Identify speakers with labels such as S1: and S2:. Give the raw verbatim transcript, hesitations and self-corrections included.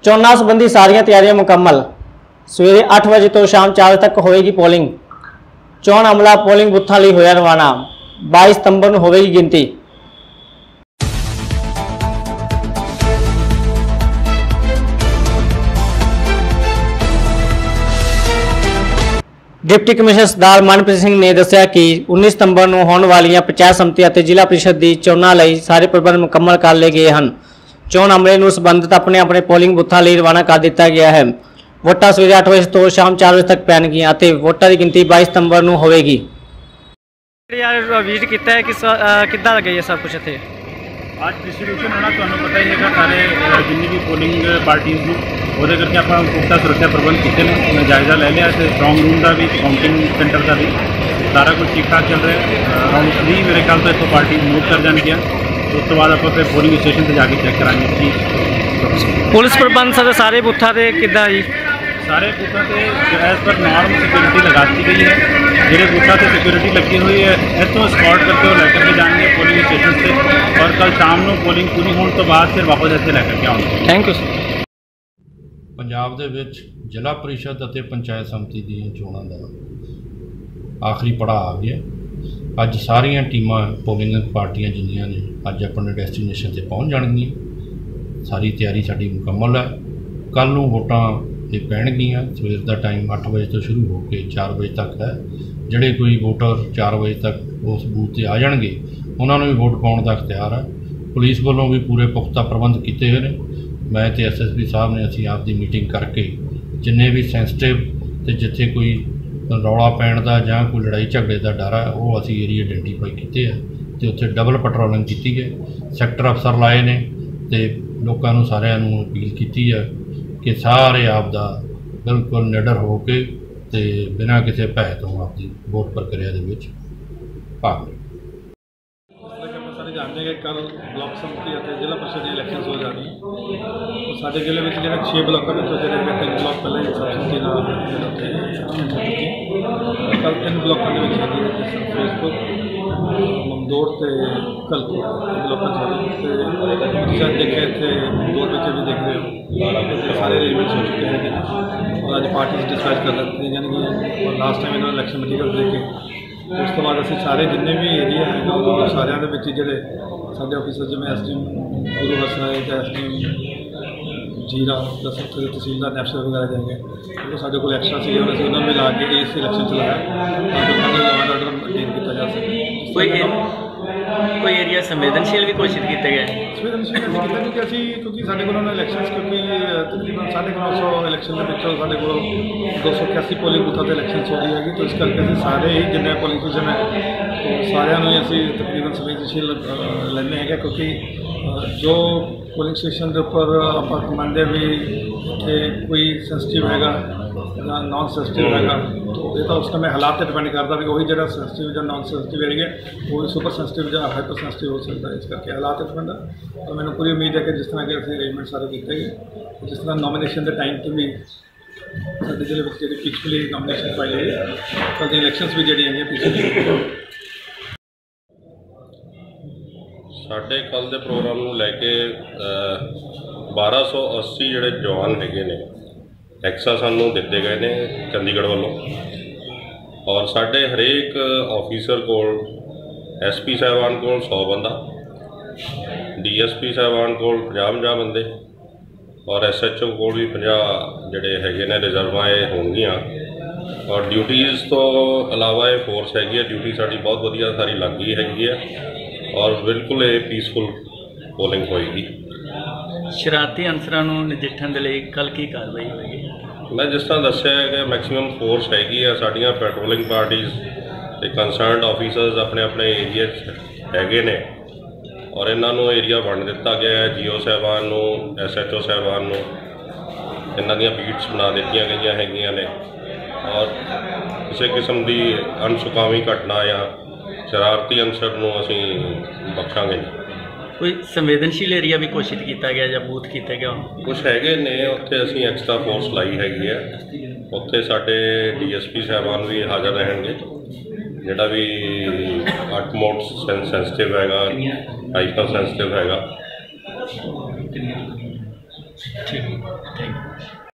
S1: चोणां संबंधी सारियां तैयारियां मुकम्मल। सवेरे अठ बजे तो शाम चार बजे तक होएगी पोलिंग। चोण अमला पोलिंग बूथां लई होया रवाना। बाईस सितंबर नूं होवेगी गिनती। डिप्टी कमिश्नर सरदार मनप्रीत सिंह ने दस्सिया कि उन्नीस सितंबर नूं होण वालीआं पंचायत समिति अते जिला परिषद दी चोणां लई सारे प्रबंध मुकम्मल कर लए गए हैं। चोण अमले नूं संबंधित अपने अपने पोलिंग बूथां लई रवाना कर दिता गया है। वोटां सवेरे अठ बजे तो शाम चार बजे तक पैणगीआं अते वोटां दी गिनती बाईस सितंबर नूं होवेगी। विजिट किया है कि किद्दां लगे ये सब कुछ इत्थे
S2: आज डिस्ट्रीब्यूशन होना तुहानूं पता ही है सारे जिन्नी भी पोलिंग पार्टीज़ नूं ਉਹਦੇ ਕਰਕੇ ਆਪਾਂ ਪੁਖਤਾ ਸੁਰੱਖਿਆ ਪ੍ਰਬੰਧ ਕੀਤੇ ਨੇ। ਮੈਂ ਜਾਇਜ਼ਾ ਲੈ ਲਿਆ ਤੇ ਸਟਰੋਂਗ ਰੂਮ ਦਾ ਵੀ ਕਾਊਂਟਿੰਗ ਸੈਂਟਰ ਦਾ ਵੀ ਸਾਰਾ ਕੁਝ ਠੀਕ ਠਾਕ ਚੱਲ ਰਿਹਾ। ਅਰਾਊਂਡ ਥ੍ਰੀ ਮੇਰੇ ਖਿਆਲ ਤੋਂ ਇੱਥੋਂ ਪਾਰਟੀ ਮੂਵ ਕਰ ਜਾਣਗੀਆਂ। ਉਸ ਤੋਂ ਬਾਅਦ ਆਪਾਂ ਫਿਰ ਪੋਲਿੰਗ ਸਟੇਸ਼ਨ 'ਤੇ ਜਾ ਕੇ ਚੈੱਕ ਕਰਾਂਗੇ ਕਿ
S1: ਪੁਲਿਸ ਪ੍ਰਬੰਧ ਸਰ ਸਾਰੇ ਬੂਥਾਂ 'ਤੇ ਕਿੱਦਾਂ ਜੀ?
S2: ਸਾਰੇ ਬੂਥਾਂ 'ਤੇ ਐਜ਼ ਪਰ ਨਾਰਮ ਸਿਕਿਉਰਿਟੀ ਲਗਾ ਦਿੱਤੀ ਗਈ ਹੈ। ਜਿਹੜੇ ਬੂਥਾਂ 'ਤੇ ਸਿਕਿਉਰਿਟੀ ਲੱਗੀ ਹੋਈ ਹੈ ਇੱਥੋਂ ਸਪੌਟ ਕਰਕੇ ਉਹ ਲੈ ਕਰਕੇ ਜਾਣਗੇ ਪੋਲਿੰਗ ਸਟੇਸ਼ਨ 'ਤੇ ਔਰ ਕੱਲ੍ਹ ਸ਼ਾਮ ਨੂੰ ਪੋਲਿੰਗ ਪੂਰੀ ਹੋਣ ਤੋਂ ਬਾਅਦ ਫਿਰ ਵਾਪਸ ਇੱਥੇ ਲੈ ਕਰਕੇ ਆਉਣਗੇ।
S1: Thank you sir.
S3: ਪੰਜਾਬ ਦੇ ਵਿੱਚ ਜ਼ਿਲ੍ਹਾ ਪਰਿਸ਼ਦ ਅਤੇ ਪੰਚਾਇਤ ਸਮਿਤੀ ਦੀਆਂ ਚੋਣਾਂ ਦਾ ਆਖਰੀ ਪੜਾਅ ਆ ਗਿਆ। ਅੱਜ ਸਾਰੀਆਂ ਟੀਮਾਂ ਪੋਲਿੰਗ ਪਾਰਟੀਆਂ ਜਿੰਨੀਆਂ ਨੇ ਅੱਜ ਆਪਣੇ ਡੈਸਟੀਨੇਸ਼ਨ 'ਤੇ ਪਹੁੰਚ ਜਾਣਗੀਆਂ। ਸਾਰੀ ਤਿਆਰੀ ਸਾਡੀ ਮੁਕੰਮਲ ਹੈ। ਕੱਲ੍ਹ ਨੂੰ ਵੋਟਾਂ ਇਹ ਪੈਣਗੀਆਂ। ਸਵੇਰ ਦਾ ਟਾਈਮ ਅੱਠ ਵਜੇ ਤੋਂ ਸ਼ੁਰੂ ਹੋ ਕੇ ਚਾਰ ਵਜੇ ਤੱਕ ਹੈ। ਜਿਹੜੇ ਕੋਈ ਵੋਟਰ ਚਾਰ ਵਜੇ ਤੱਕ ਉਸ ਬੂਥ 'ਤੇ ਆ ਜਾਣਗੇ ਉਹਨਾਂ ਨੂੰ ਵੀ ਵੋਟ ਪਾਉਣ ਦਾ ਅਖਤਿਆਰ ਹੈ। ਪੁਲਿਸ ਵੱਲੋਂ ਵੀ ਪੂਰੇ ਪੁਖਤਾ ਪ੍ਰਬੰਧ ਕੀਤੇ ਹੋਏ ਨੇ। मैं तो एस एस पी साहब ने असी आप दी मीटिंग करके जिन्ने भी सेंसिटिव तो जिथे कोई रौला पैण का जां कोई लड़ाई झगड़े का डर है वो असी एरिया आइडेंटिफाई किए हैं तो उत्थे डबल पेट्रोलिंग की है। सैक्टर अफसर लाए ने तो लोगों को सारिਆਂ ਨੂੰ अपील की है कि सारे आप दा बिल्कुल निडर हो के ते बिना किसी भय तो आपकी वोट प्रक्रिया के विच भाग लें।
S2: जानते हैं कि कल ब्लॉक समिति और जिला परिषद की इलैक्शन हो जानी है। साढ़े जिले में जो छे ब्लॉकों में जो तीन ब्लॉक पहले सब समिति कल तीन ब्लॉकों के फिरोजपुर ममदौर से कलपुर ब्लॉकों से देखे इतने दौर बच्चे भी देख रहे हो सारे अरेंजमेंट्स हो चुके हैं और अज पार्टी डिस्पैच कर दी जाएगी। और लास्ट टाइम इन्होंने इलैक्शन मटीरियल दे के उस तो बाद असी सारे जिन्ने भी एरिया है सारे जोड़े साढ़े ऑफिसर जिमें एस डी एम गुरु हरसराय एस डी एम जीरा दस तहसीलदार नैपसर वगैरह जाएंगे वो साढ़े को एक्स्ट्रा से उन्होंने भी ला के इस इलैक्शन चलाया ताकि लॉ एंड ऑर्डर मेनटेन किया जा सके। कोई
S1: कोई एरिया संवेदनशील भी घोषित किया गया है?
S2: संवेदनशील किया क्योंकि असी क्योंकि साढ़े को इलैक्शन क्योंकि तकरीबन साढ़े नौ सौ इलैक्शन के साढ़े को दो सौ इक्यासी पोलिंग बूथों से इलैक्शन हो रही है। तो इस करके असी सारे ही जिन्ने पोलिंग स्टेशन है तो सारिਆਂ ਨੂੰ असी तकरीबन संवेदनशील लेने हैं क्योंकि जो पोलिंग स्टेशन के उपर आप मंनते भी इतने कोई सेंसिटिव है नॉन सेंसिटिव है तो ये तो उस समय हालात डिपेंड करता भी वही जो सेंसिटिव या नॉन सेंसिटिव एरिया वो भी सुपर सेंसिटिव या हाइपर सेंसिटिव हो सकता है। इस करके हालात डिपेंड है और मैंने पूरी उम्मीद है कि जिस तरह के अभी अरेंजमेंट सारे किए गए जिस तरह नॉमिनेशन के टाइम पर भी साढ़े जिले में जी पीसफुली नॉमिनेशन पाई गई कल दी इलैक्शनस भी जी पीसफुली।
S4: साढ़े कल के प्रोग्राम को लैके बारह सौ अस्सी जोड़े जवान है ने एक्सा सानू दिते गए ने चंडीगढ़ वालों और साढ़े हरेक ऑफिसर को एस पी साहबान को सौ बंदा डी एस पी साहबान को पचास पचास बंदे और एस एच ओ को भी पचास जोड़े है ने रिजर्वां होंगियां और ड्यूटीज़ तो अलावा ये फोर्स हैगी है। ड्यूटी साड़ी बहुत वधिया सारी लग गई हैगी है और बिल्कुल ये पीसफुल पोलिंग होएगी।
S1: शरारती अंसरां नूं नजिठण दे लई कल की कार्रवाई होएगी?
S4: मैं जिस तरह दस्सिया है कि मैक्सीमम फोर्स हैगी है साड़ियां पेट्रोलिंग पार्टीज़ ते कंसर्नड ऑफिसर्स अपने अपने एरिया हैगे ने और इन्हां नूं एरिया वंड दिता गया है। जी ओ साहबान नूं एस एच ओ साहबान नूं इन्हां दीयां बीट्स बना दित्तियां गईयां हैगियां ने और किसी किस्म की अनसुखावी घटना या शरारती अंसर नूं असीं बख्शांगे नहीं।
S1: कोई संवेदनशील एरिया भी घोषित किया गया या बूथ किया गया?
S4: कुछ है ने उत्थे असीं एक्स्ट्रा फोर्स लाई हैगी है। उत्थे साडे डी एस पी साहबान भी हाज़र रहेंगे जिहड़ा भी अटमोस्ट सेंसिटिव हैगा हाइपर सेंसिटिव हैगा
S1: ਠੀਕ ਥੈਂਕ ਯੂ।